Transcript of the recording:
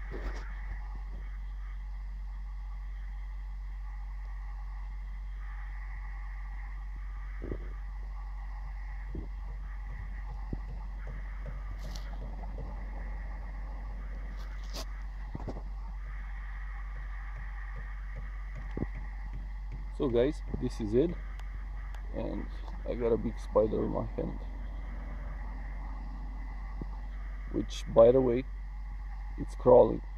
So guys, this is it, and I got a big spider in my hand, which by the way, it's crawling.